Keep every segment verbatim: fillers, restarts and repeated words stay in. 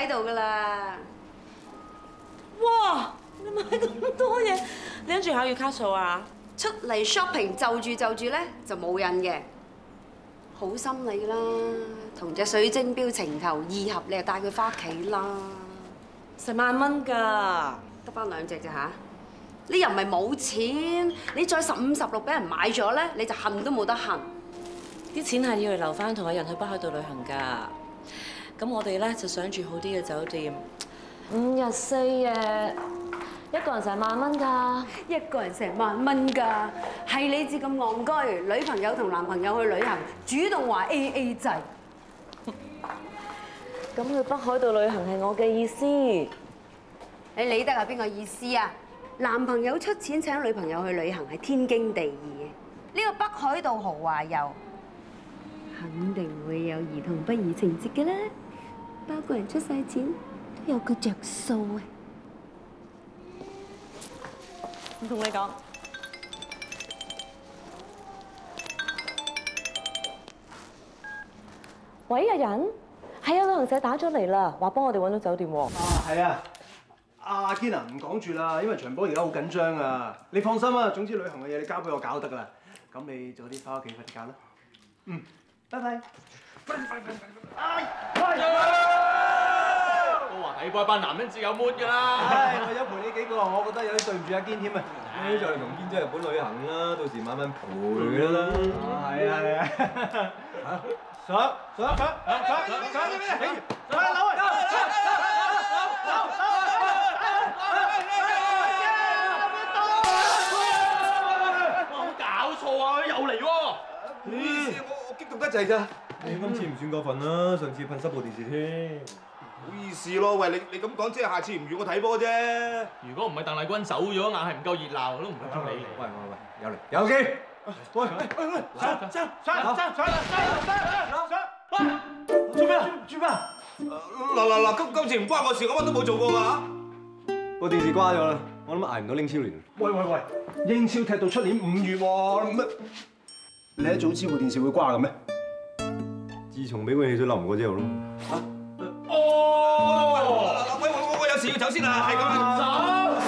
喺度噶啦。 哇！你買咁多嘢，你諗住考月卡數啊？ 出嚟 shopping 就住就住咧就冇癮嘅，好心你啦，同隻水晶錶情投意合，你就帶佢翻屋企啦。 成萬蚊㗎， 得翻兩隻咋嚇？你又唔係冇錢，你再十五十六俾人買咗咧，你就恨都冇得恨。 啲錢係要嚟留翻同阿人去北海道旅行㗎。咁我哋咧就想住好啲嘅酒店，五日四夜，一個人成萬蚊㗎。 一個人成萬蚊㗎，係你至咁戇居，女朋友同男朋友去旅行，主動話 A A 制。 咁去北海道旅行係我嘅意思。 你理得係邊個意思啊？男朋友出錢請女朋友去旅行係天經地義嘅。呢個北海道豪華遊，肯定會有兒童不宜情節嘅啦。包個人出晒錢，都有個着數啊！ 唔同你講。喂，阿人，係啊，旅行社打咗嚟啦，話幫我哋揾到酒店喎。 啊，係啊。阿堅啊，唔講住啦，因為長寶而家好緊張啊。你放心啊，總之旅行嘅嘢你交俾我搞得㗎啦。咁你早啲翻屋企快啲搞啦。嗯，拜拜。 都話睇波班男人至有 mood 㗎啦。 唉，為咗陪你幾個，我覺得有啲對唔住阿堅添啊。 誒，就嚟同堅姐日本旅行啦，到時晚晚陪佢啦。 係啊係啊。上上上上上上呢邊？上樓啊！ 又嚟喎！ 唔好意思，我我激動得滯咋。你今次唔算過分啦，上次噴濕部電視添。 唔好意思咯，喂，你你咁講即係下次唔預我睇波啫。 如果唔係鄧麗君走咗，硬係唔夠熱鬧，我都唔會捉你嚟。 喂喂喂，有嚟有機。喂喂喂， 上上上上上上上上！做咩啊？做咩啊？ 嗱嗱嗱，今今次唔關我事，我乜都冇做過㗎。 部電視瓜咗啦，我諗捱唔到英超聯。 喂喂喂，英超踢到出年五月喎，乜？你一早知部電視會瓜嘅咩？ 自從俾碗汽水淋過之後咯。 嚇！哦！喂，我我有事要走先啦，係咁啊！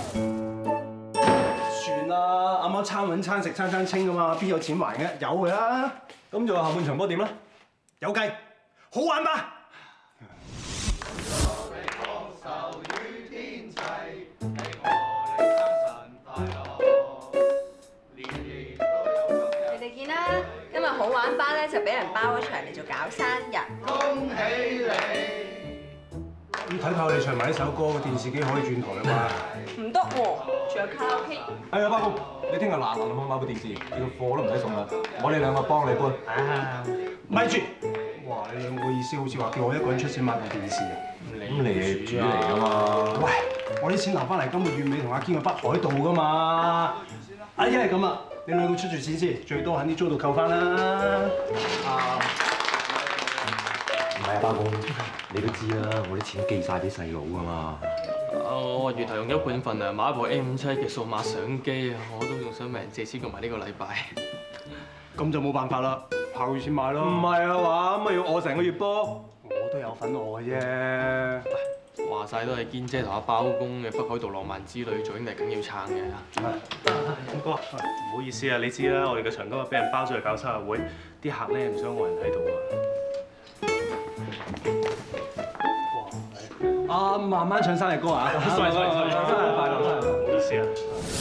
算啦，啱啱餐揾餐食餐餐清㗎嘛，邊有錢還嘅？有㗎啦。 咁就下半場波點啦？ 有計，好玩吧？ 你哋見啦，今日好玩班咧就俾人包咗場嚟做搞生日。恭喜你！ 咁睇怕我哋唱埋呢首歌，個電視機可以轉台啊嘛？ 唔得喎，仲有卡拉 OK。 哎呀，包公，你聽日嗱嗱臨去買部電視，你個貨都唔使送啦，我哋兩個幫你搬。 啊，咪住！哇，你兩個意思好似話叫我一個人出錢買部電視。 咁你係主嚟㗎嘛？ 喂，我啲錢留翻嚟今個月尾同阿堅去北海道㗎嘛。啊，一係咁啊，你兩個出住錢先，最多喺啲租度扣翻啦。啊， 唔係啊，包公，你都知啦，我啲錢寄晒俾細佬㗎嘛。 我月頭用咗半份啊，買一部 A 五七嘅數碼相機啊，我都仲想問人借錢過埋呢個禮拜。 咁就冇辦法啦，下個月先買咯。 唔係啊嘛，咁咪要餓成個月波？ 我都有份餓嘅啫。 話晒都係堅姐同阿包公嘅北海道浪漫之旅，做兄弟梗要撐嘅。 五哥，唔好意思啊，你知啦，我哋嘅場今日俾人包咗去搞生日會，啲客咧唔想我人喺度啊。 哇！啊，慢慢唱生日歌啊！ 生日快樂，生日快樂，唔好意思啊。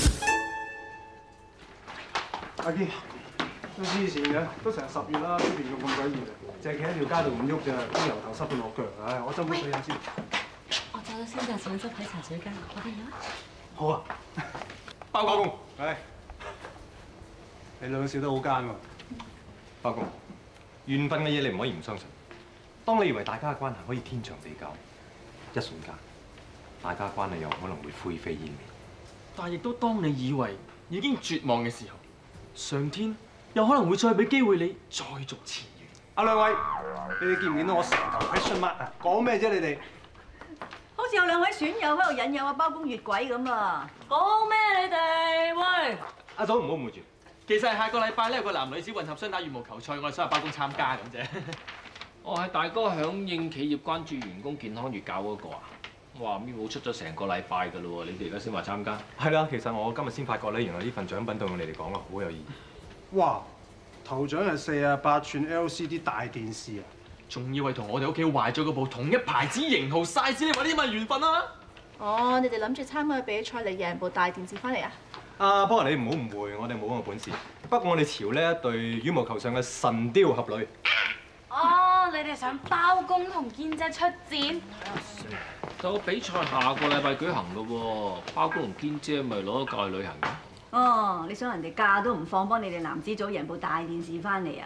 阿堅，都黐線嘅，都成十月啦，出邊仲咁鬼熱啊！淨係企喺條街度唔喐咋，都由頭濕到落腳，唉！我斟杯水飲先。 我走咗先㗎，請執喺茶水間，我哋啦。 好啊， 包公， 係。你兩個笑得好奸喎。 包公，緣分嘅嘢你唔可以唔相信。當你以為大家嘅關係可以天長地久，一瞬間，大家關係有可能會灰飛煙滅。 但係亦都當你以為已經絕望嘅時候，上天有可能會再俾機會你再續前緣。 阿兩位，你哋見唔見到我成頭 question mark 啊？講咩啫你哋？ 好似有兩位損友喺度引誘阿包公越軌咁啊！ 講咩你哋？喂！ 阿嫂唔好誤會住， 其實係下個禮拜咧有個男女子混合雙打羽毛球賽，我哋想阿包公參加咁啫。 哦，係大哥響應企業關注員工健康月搞嗰個啊！哇，咪冇出咗成個禮拜㗎咯喎，你哋而家先話參加？ 係啦，其實我今日先發覺咧，原來呢份獎品對我哋嚟講啊，好有意義。 哇！頭獎係四十八寸 L C D 大電視啊！ 仲要係同我哋屋企壞咗嗰部同一牌子型號 size，你話呢咪緣分啊？ 哦，你哋諗住參加比賽嚟贏部大電視翻嚟啊？ 啊，不過你唔好誤會，我哋冇咁嘅本事。不過我哋朝呢一對羽毛球上嘅神雕俠侶。 哦，你哋想包公同堅姐出戰？ 但個比賽下個禮拜舉行㗎喎，包公同堅姐咪攞咗假去旅行嘅。 哦，你想人哋假都唔放，幫你哋男子組贏部大電視翻嚟啊？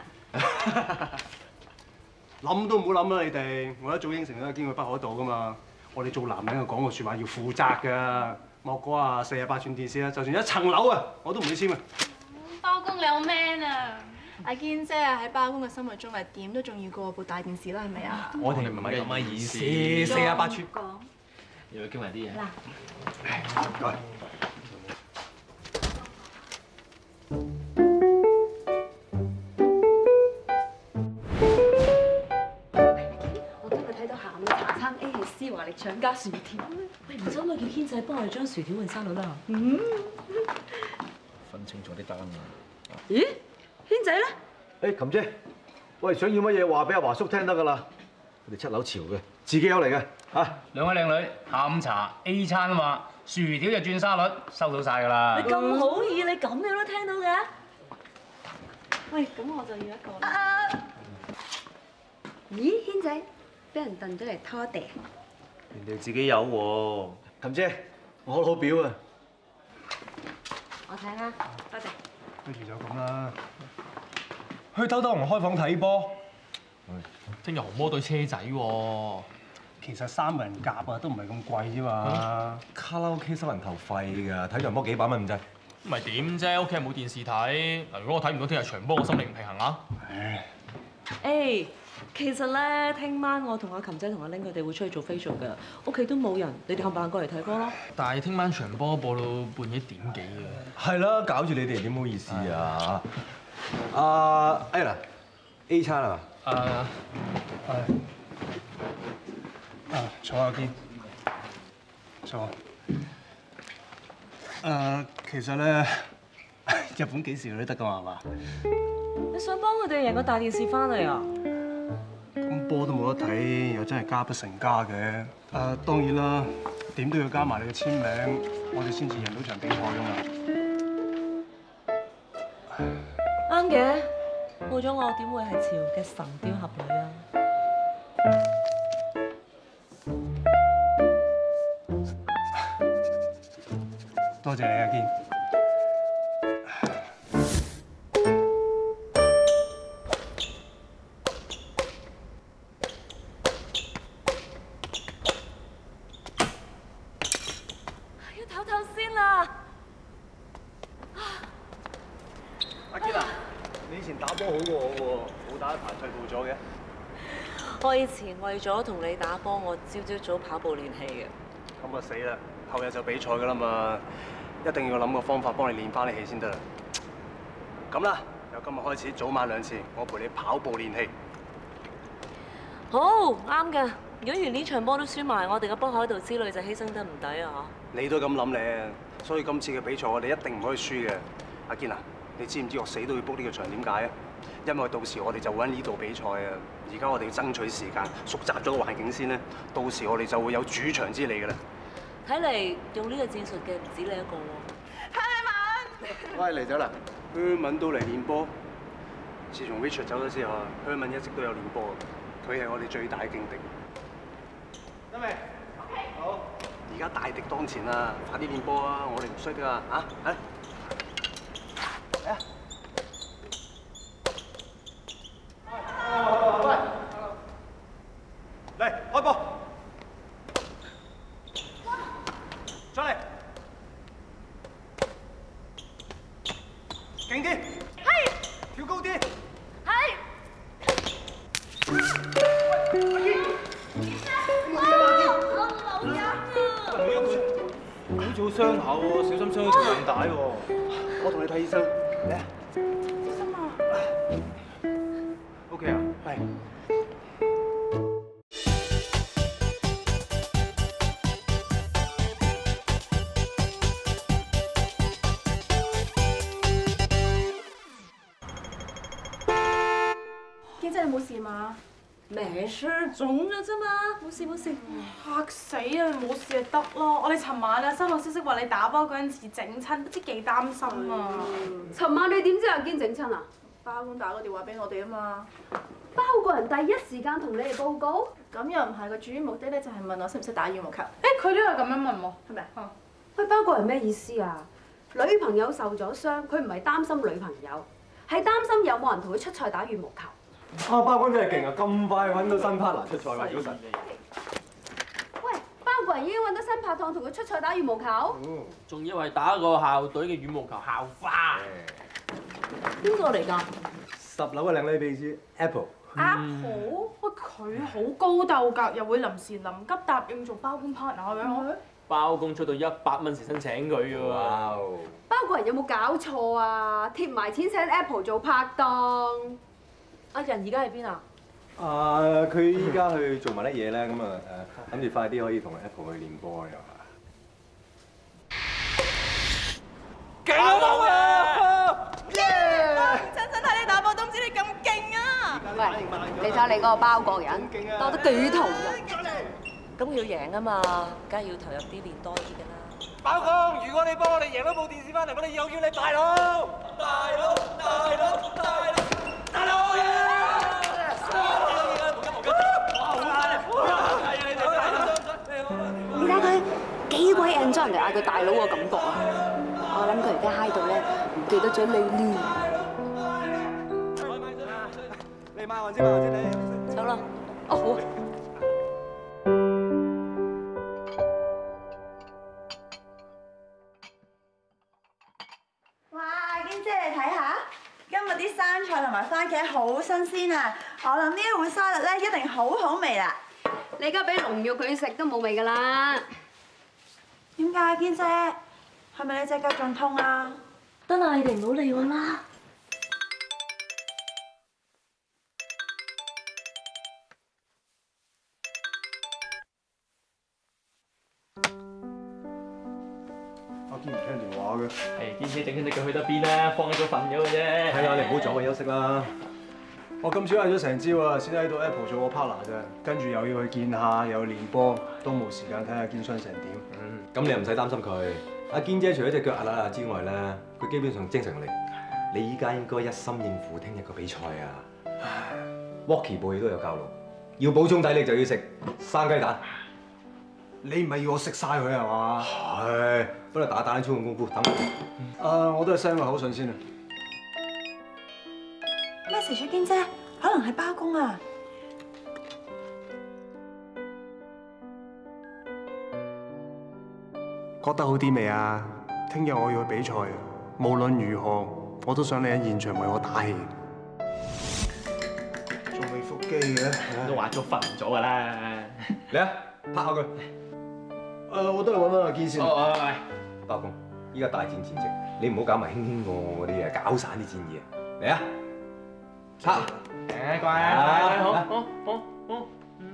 諗都唔好諗啦，你哋！我一早應承咗堅佢不可到噶嘛。我哋做男人嘅講個説話要負責㗎。莫講啊，四十八寸電視啦，就算一層樓啊，我都唔會簽啊！ 包公你好 man 啊！ 阿堅姐啊，喺包公嘅心目中係點都重要過部大電視啦，係咪啊？ 我哋唔係咁嘅意思，四十八寸。 要唔要傾埋啲嘢？ 唔該。 我今日睇到下午茶餐 A 係施華力腸加薯條。喂，唔使咪叫軒仔幫我哋將薯條換沙律啦。嗯。 分清楚啲單啊！ 咦？軒仔咧？ 誒，琴姐，喂，想要乜嘢話俾阿華叔聽得㗎啦。佢哋七樓潮嘅，自己有嚟嘅嚇。 兩位靚女，下午茶 A 餐啊嘛，薯條就轉沙律，收到晒㗎啦。 你咁好意，你咁樣都聽到嘅？ 喂，咁我就要一個啦。 啊、咦，軒仔，俾人燉咗嚟拖地。 人哋自己有喎。 琴姐，我老表啊。 我睇啦，多謝。 不如就咁啦，去偷偷同開房睇波。 聽日紅魔對車仔喎。 其實三個人夾啊，都唔係咁貴啫嘛。 卡拉 OK 收人頭費㗎，睇場波幾百蚊唔制。 咪點啫？屋企冇電視睇。嗱，如果我睇唔到聽日場波，我心理唔平衡啊。 誒，其實咧，聽晚我同阿琴仔同阿玲佢哋會出去做 facial 㗎，屋企都冇人，你哋冚唪唥過嚟睇波咯。 但係聽晚場波播到半夜點幾嘅。 係啦，搞住你哋點好意思啊？阿 Ella，A 餐啊？ 誒係。啊，坐下堅。坐。誒，其實咧，日本幾時去都得㗎嘛，係嘛？ 你想幫佢哋贏個大電視翻嚟啊？ 咁波都冇得睇，又真係家不成家嘅。誒，當然啦，點都要加埋你嘅簽名，我哋先至贏到場比賽㗎嘛。 啱嘅，冇咗我點會係潮嘅神雕俠侶啊？ 多謝你啊，堅。 要唞唞先啦。 阿堅啊，你以前打波好過我喎，冇打一排退步咗嘅。 我以前為咗同你打波，我朝朝早跑步練氣嘅。 咁啊死啦！後日就比賽㗎啦嘛，一定要諗個方法幫你練翻啲氣先得啦。咁啦，由今日開始早晚兩次，我陪你跑步練氣。 好啱嘅。如果連呢場波都輸埋，我哋嘅北海道之旅就犧牲得唔抵啊！ 你都咁諗咧，所以今次嘅比賽我哋一定唔可以輸嘅。阿堅啊，你知唔知我死都要 book 呢個場點解啊？因為到時我哋就會喺呢度比賽啊！而家我哋要爭取時間，熟習咗個環境先咧，到時我哋就會有主場之利㗎啦。 睇嚟用呢個戰術嘅唔止你一個喎。 喂，嚟咗啦！香文都嚟練波。自從 Richard 走咗之後，香文一直都有練波，佢係我哋最大嘅勁敵。得未 ？OK。好。而家大敵當前啦，快啲練波啊！我哋唔衰得啊！嚇，嚟。嚟啊！嚟開波！再嚟！勁啲！係！跳高啲！係！ 好似好傷口喎，小心傷到條韌帶喎。 我同你睇醫生，嚟啊！ 小心啊！ OK 啊？係。 你冇事嘛？ 咩事？腫咗啫嘛，冇事冇事。 嚇死啊！冇事就得咯。我哋尋晚啊收到消息話你打波嗰陣時整親，不知幾擔心啊！ 尋晚你點知阿堅整親啊？ 包公打個電話俾我哋啊嘛。 包個人第一時間同你哋報告？ 咁又唔係，個主要目的咧就係問我識唔識打羽毛球。 誒，佢都有咁樣問喎， 係咪？ 哦。 喂，包個人咩意思啊？女朋友受咗傷，佢唔係擔心女朋友，係擔心有冇人同佢出賽打羽毛球。 啊，包公真係勁啊！咁快揾到新 partner 出賽喎，早晨。 喂，包個人已經揾到新拍檔同佢出賽打羽毛球？ 仲以為打個校隊嘅羽毛球校花。 邊個嚟㗎？ 十樓嘅靚女秘書 Apple。 Apple？喂，佢好高鬥㗎，又會臨時臨急答應做包公 partner 咁樣。 包公出到一百蚊時薪請佢㗎喎。 包個人有冇搞錯啊？貼埋錢請 Apple 做拍檔。 阿仁而家喺邊啊？ 啊，佢依家去做埋啲嘢咧，咁啊誒，諗住快啲可以同 Apple 去練波又係。 勁啊！包啊！ 親親睇你打波都唔知你咁勁啊！ 喂，你睇下你嗰個包國人，鬥得幾投入。 咁要贏啊嘛，梗係要投入啲練多啲㗎啦。 包公，如果你幫我哋贏到部電視翻嚟，我哋以後叫你大佬。大佬，大佬，大佬，大佬嘢！ 你睇佢幾鬼 enjoy 人哋嗌佢大佬嘅感覺啊！我諗佢而家嗨到咧，唔記得咗你呢。 你買還先，買還先，你走啦。哦好。 哇，堅姐你睇下，今日啲生菜同埋番茄好新鮮啊！我諗呢一碗沙律咧一定好好味啦。 你而家俾龍肉佢食都冇味㗎啦。 點解啊，堅姐？係咪你隻腳仲痛啊？ 得啦，你哋唔好理我啦。 阿堅唔聽電話嘅。 係堅姐整親隻腳去得邊啦？放喺度瞓咗嘅啫。 係啊，你唔好阻佢休息啦。 我今朝嗌咗成朝啊，先喺度 Apple 做個 partner 啫，跟住又要去見下，又要練波，都冇時間睇下堅傷成點。 嗯，咁你又唔使擔心佢。阿堅姐除咗隻腳壓壓之外咧，佢基本上精神力。你依家應該一心應付聽日個比賽啊。Walkie 部戲都有教路，要補充體力就要食生雞蛋。 你唔係要我食晒佢係嘛？ 係，不如打打啲粗重功夫，等我。 啊，我都係 send 個口信先啊。 咩事？堅姐，可能係包公啊！ 覺得好啲未啊？聽日我要去比賽啊！無論如何，我都想你喺現場為我打氣。仲未復機嘅？ 都話咗瞓咗㗎啦。 嚟啊，拍下佢。 誒，我都係揾翻阿堅先。 哦，喂， 包公，依家大戰前夕，你唔好搞埋卿卿我我嗰啲嘢，搞散啲戰意啊！嚟啊！拍！ 誒，乖啊，好，好，好，好。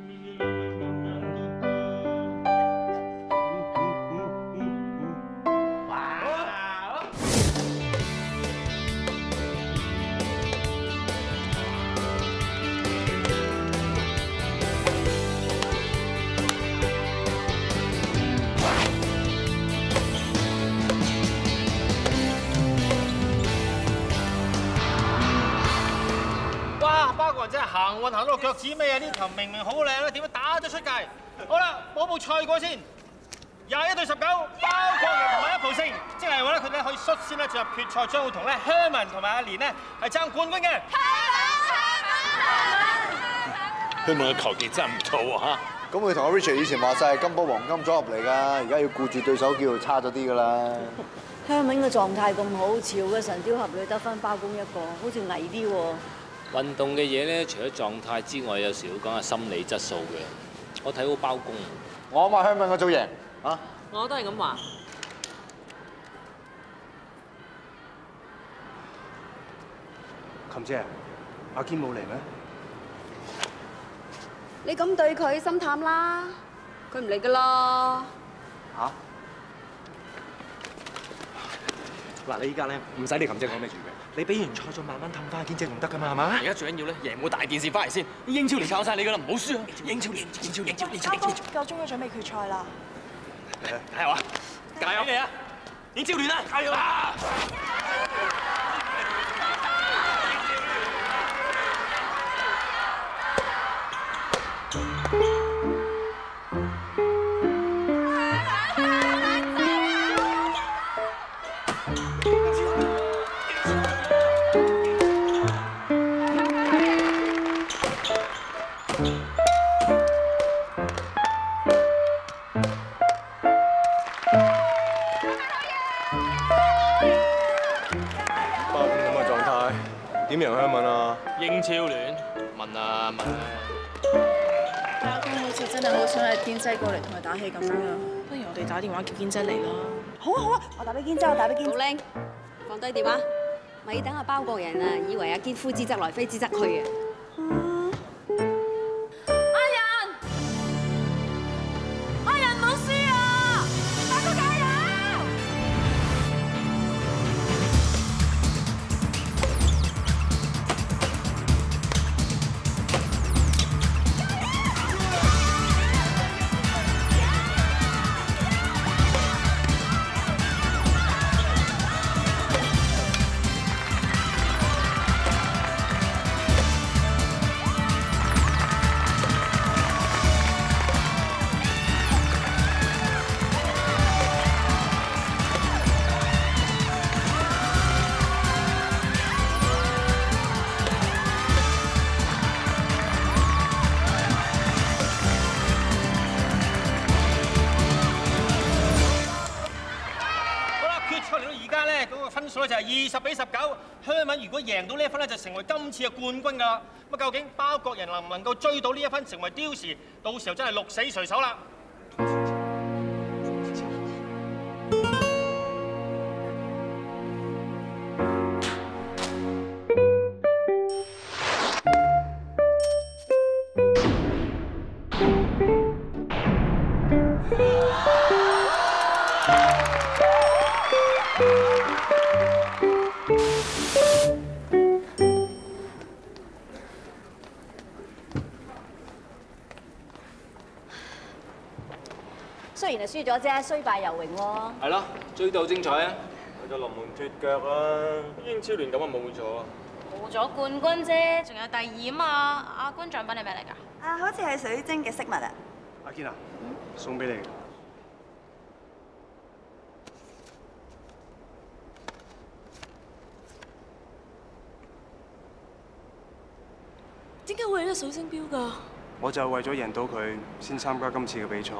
真係行運行到腳趾尾啊！呢球明明好靚啦，點解打咗出界？好啦，補補賽果先。廿一對十九，包國人同埋一浦勝，即係話咧佢哋可以率先咧進入決賽，將會同咧香文同埋阿蓮咧係爭冠軍嘅。 香文嘅球技真係唔錯啊！咁佢同阿 Richard 以前話晒係金波黃金組合嚟㗎，而家要顧住對手叫做差咗啲㗎啦。 香文嘅狀態咁好，潮嘅神雕俠侶得翻包公一個，好似矮啲喎。 運動嘅嘢咧，除咗狀態之外，有時會講下心理質素嘅。我睇好包公。 我話香港嗰組贏啊！ 我都係咁話。 琴姐，阿堅冇嚟咩？ 你咁對佢心淡啦，佢唔嚟噶啦。 嚇？嗱，你依家咧唔使你琴姐講咩住嘅。 你俾完賽再慢慢氹翻阿堅姐仲得㗎嘛，係嘛？而家最緊要咧，贏冇大件事翻嚟先。英超聯靠晒你㗎啦，唔好輸啊！英超聯，英超聯，英超聯，英超聯。 夠鐘要準備決賽啦！ 加油啊！加油你啊！英超聯啊！加油啊！ 點贏香吻啊？ 英超聯問啊問啊！ 包公好似真係好想阿堅姐過嚟同佢打氣咁樣，不如我哋打電話叫堅姐嚟啦。 好啊好啊，我打俾堅姐，我打俾堅姐。 好靚，放低電話，咪等阿包國人啊，以為阿堅呼之則來，揮之則去啊！ 分數咧就係二十比十九，香吻如果贏到呢一分咧，就成為今次嘅冠軍㗎啦。咁啊，究竟包國人能唔能夠追到呢一分，成為刁時？到時候真係鹿死誰手啦！ 雖然係輸咗啫，雖敗猶榮喎。 係咯，追到精彩啊！為咗龍門脫腳啊！英超聯咁啊冇咗。 冇咗冠軍啫，仲有第二啊嘛！亞軍獎品係咩嚟㗎？ 啊，好似係水晶嘅飾物啊！ 阿堅啊，送俾你。 點解會有呢個水晶錶㗎？ 我就係為咗贏到佢，先參加今次嘅比賽。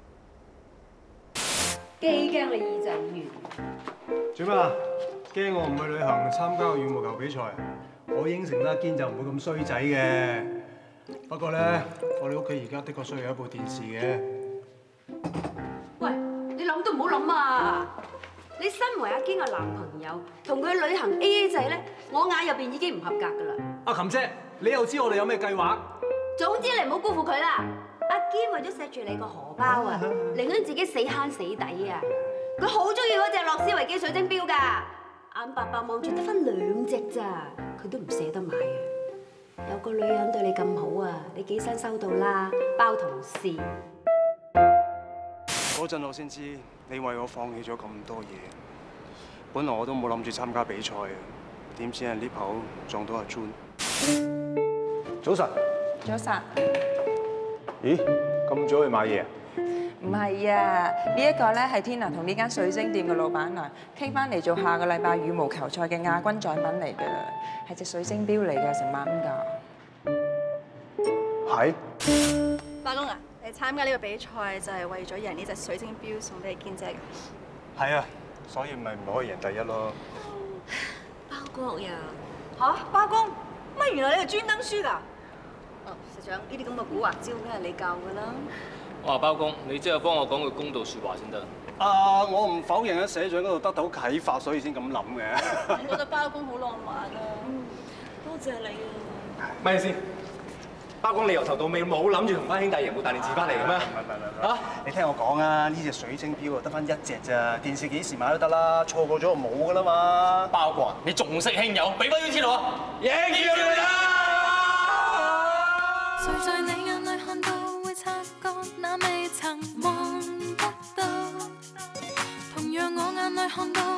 幾驚你耳仔軟？ 做咩啊？驚我唔去旅行參加個羽毛球比賽？我應承得堅就唔會咁衰仔嘅。不過咧，我哋屋企而家的確需要一部電視嘅。 喂，你諗都唔好諗啊！你身為阿堅嘅男朋友，同佢旅行 A A 制咧，我眼入邊已經唔合格噶啦。 阿琴姐，你又知我哋有咩計劃？ 總之你唔好辜負佢啦。阿堅為咗錫住你個荷包啊，寧願自己死慳死抵啊！佢好中意嗰隻樂施維基水晶錶㗎，眼白白望住得翻兩隻咋，佢都唔捨得買啊！有個女人對你咁好啊，你幾新收到啦，包同事。 嗰陣我先知你為我放棄咗咁多嘢，本來我都冇諗住參加比賽啊，點知係呢口撞到阿 June。早晨。 早晨。 咦，咁早去買嘢啊？ 唔係啊，呢一個咧係天能同呢間水晶店嘅老闆娘傾翻嚟做下個禮拜羽毛球賽嘅亞軍獎品嚟嘅，係隻水晶錶嚟嘅，成萬蚊㗎。 係。 包公啊，你參加呢個比賽就係為咗贏呢隻水晶錶送俾堅姐㗎？ 係啊，所以咪唔可以贏第一咯。 包國人。 嚇，包公，乜原來你係專登輸㗎？哦，社長，呢啲咁嘅古惑招梗係你教㗎啦。 我話包公，你即係幫我講句公道説話先得。 啊，我唔否認喺社長嗰度得到啟發，所以先咁諗嘅。 我覺得包公好浪漫啊！多謝你啊！ 咪先， 包公你由頭到尾冇諗住同班兄弟贏部大電視翻嚟嘅咩？ 唔係唔係唔係，嚇！你聽我講啊，呢隻水晶錶啊得翻一隻咋，電視幾時買都得啦，錯過咗就冇噶啦嘛。 包國，你仲識輕友？俾翻啲錢我，贏住佢啦！ 誰在你眼裏看到，會察覺那未曾望得到，同樣我眼裏看到。